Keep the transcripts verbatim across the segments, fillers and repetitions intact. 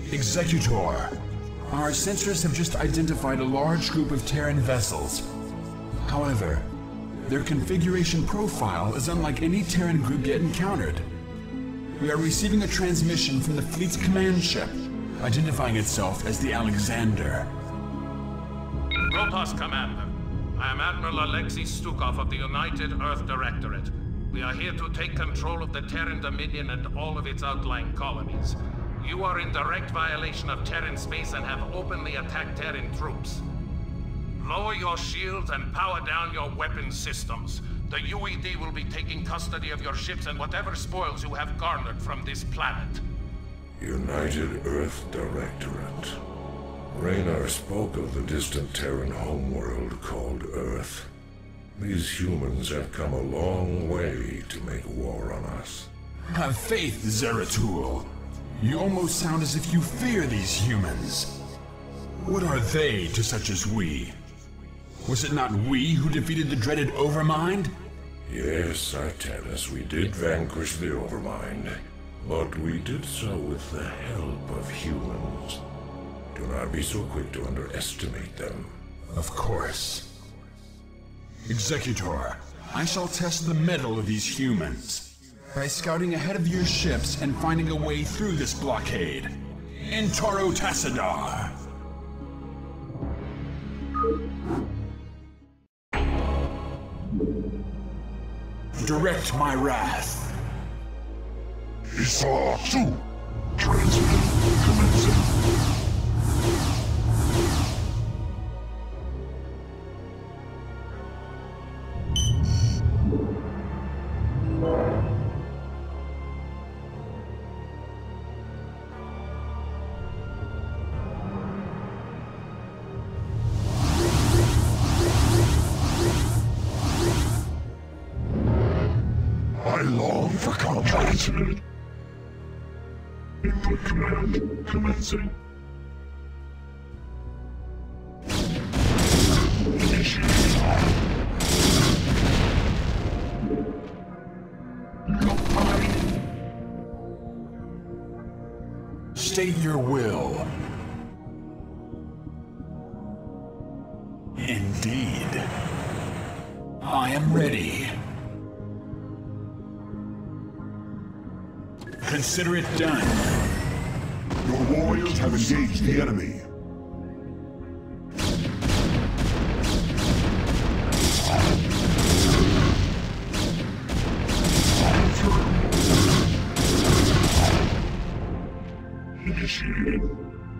Executor, our sensors have just identified a large group of Terran vessels. However, their configuration profile is unlike any Terran group yet encountered. We are receiving a transmission from the fleet's command ship, identifying itself as the Alexander. Protoss Commander, I am Admiral Alexei Stukov of the United Earth Directorate. We are here to take control of the Terran Dominion and all of its outlying colonies. You are in direct violation of Terran space and have openly attacked Terran troops. Lower your shields and power down your weapon systems. The U E D will be taking custody of your ships and whatever spoils you have garnered from this planet. United Earth Directorate. Raynar spoke of the distant Terran homeworld called Earth. These humans have come a long way to make war on us. Have faith, Zeratul. You almost sound as if you fear these humans. What are they to such as we? Was it not we who defeated the dreaded Overmind? Yes, Artanis, we did vanquish the Overmind. But we did so with the help of humans. Do not be so quick to underestimate them. Of course. Executor, I shall test the mettle of these humans by scouting ahead of your ships and finding a way through this blockade. In Toro Tassadar! Direct my wrath. Isa Su! Transmit commencing. I long for combat. Input command commencing. State your will. Indeed. I am ready. Consider it done. Your warriors have engaged the enemy. Initiated.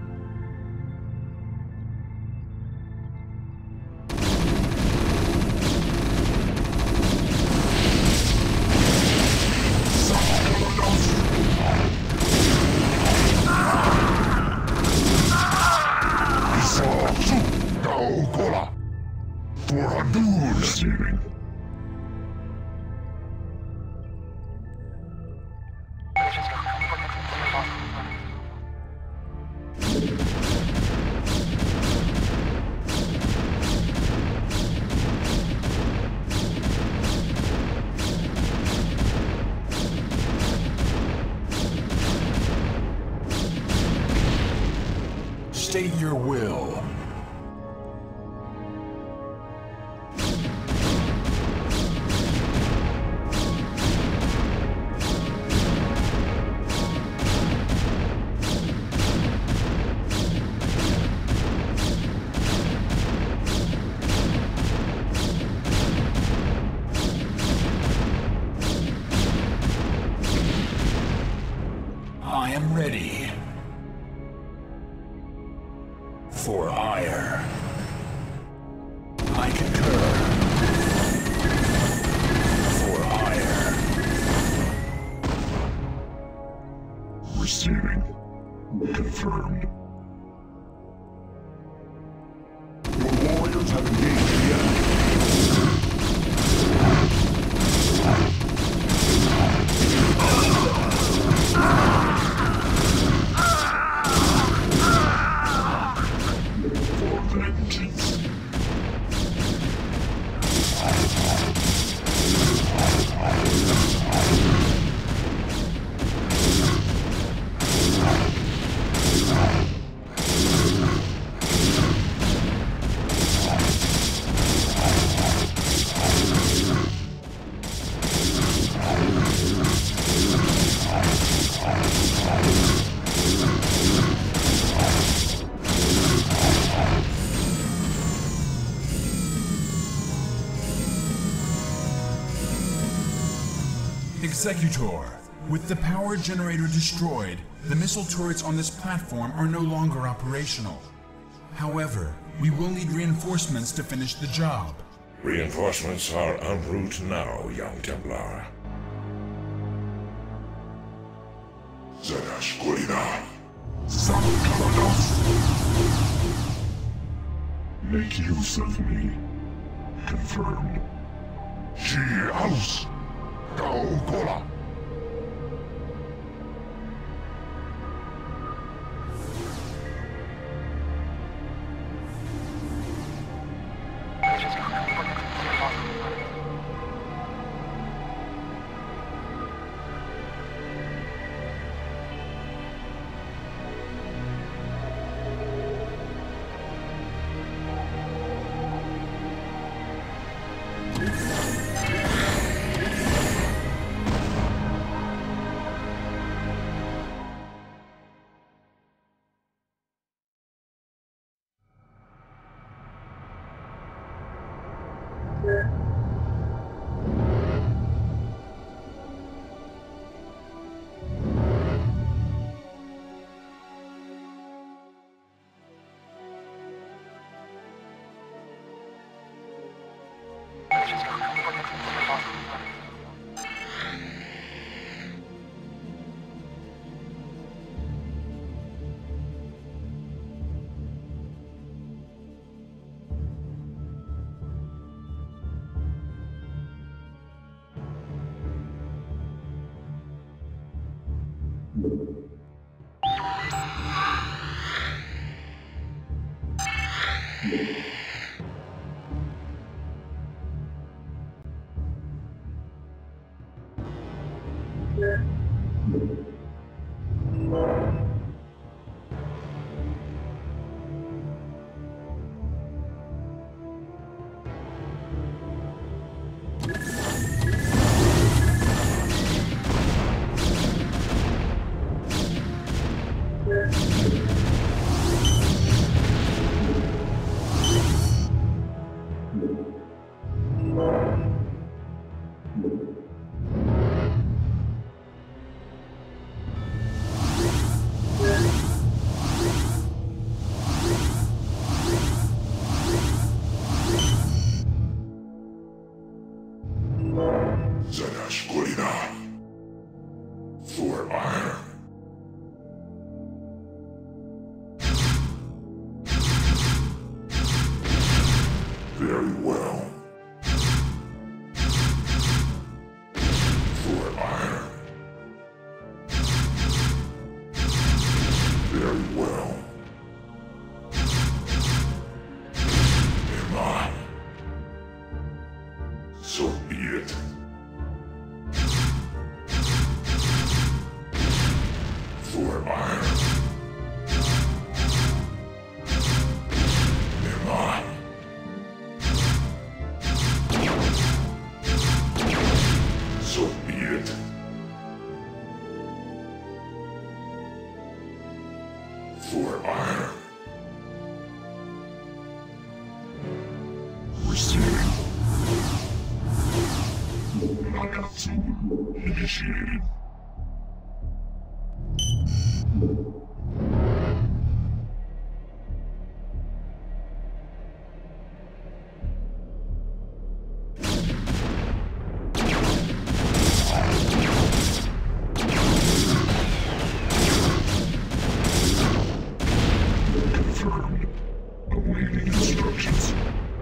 For a duel receiving. State your will. I am ready. For ire. I concur. For ire. Receiving. Confirmed. Your warriors have engaged the enemy. Vengeance. Executor, with the power generator destroyed, the missile turrets on this platform are no longer operational. However, we will need reinforcements to finish the job. Reinforcements are en route now, young Templar. Zanashkurina. Make use of me. Confirmed. She house. Go Kola. Very well. For iron. Very well. Am I? So be it. For iron. Am I? So be it. For iron. Receiving. Nagatsu initiated. Confirmed. Awaiting instructions.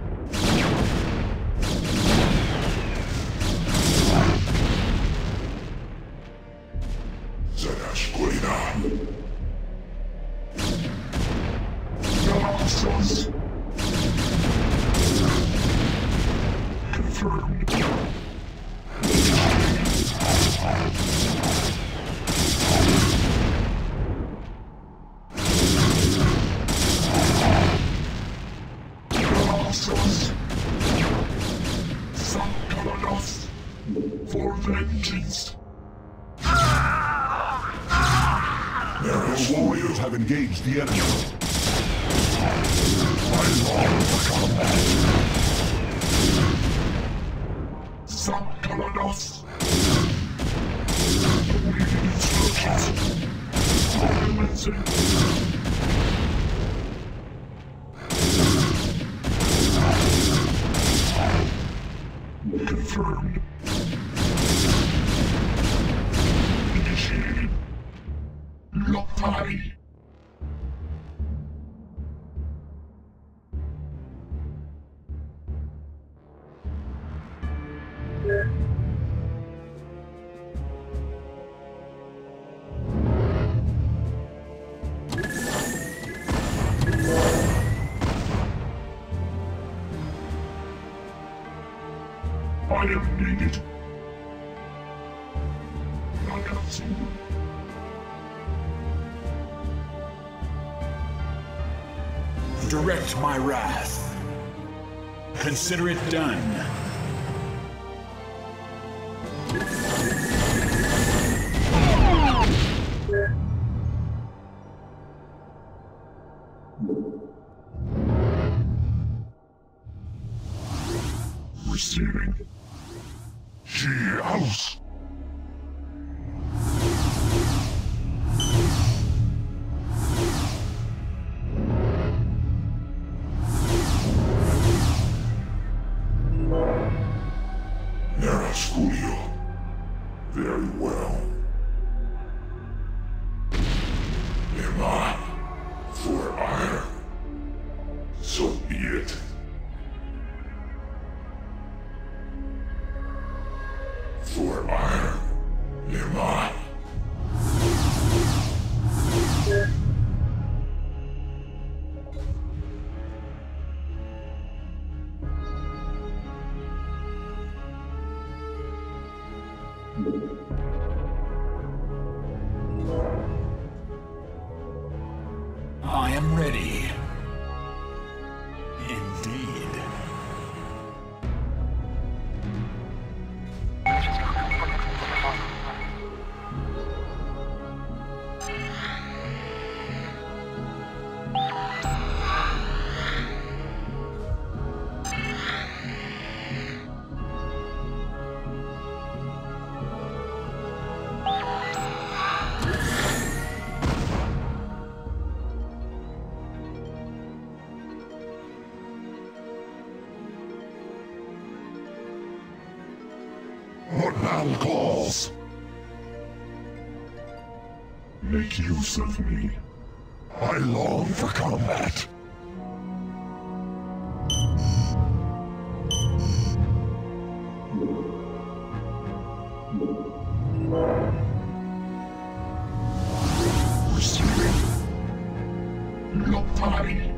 Zanashkurina. Namasos. Confirmed. Namasos. Sankalados. For vengeance. Our Warriors have engaged the enemy. I long for combat. Sankalados. Confirmed. Initiated. Lock party. I am needed. I have seen. Direct my wrath. Consider it done. Receiving. She house. Nera Studio. Very well. Am I for ire? So be it. For ire, am I? I am ready. Indeed. What now calls? Make use of me. I long for combat. Receiving. Lock party.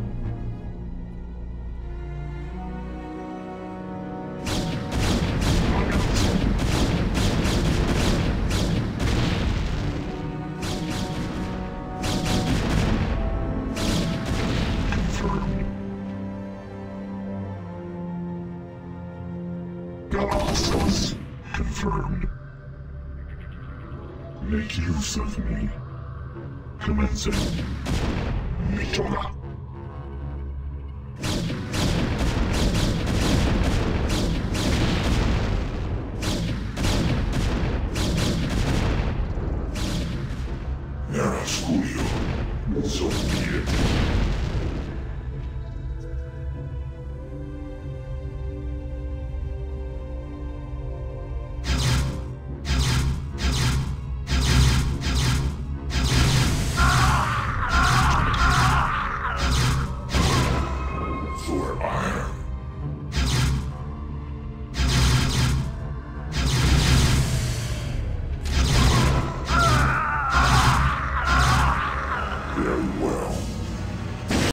Colossus confirmed. Make use of me. Commencing. Mitora. Nera Studio. So be it. For ire.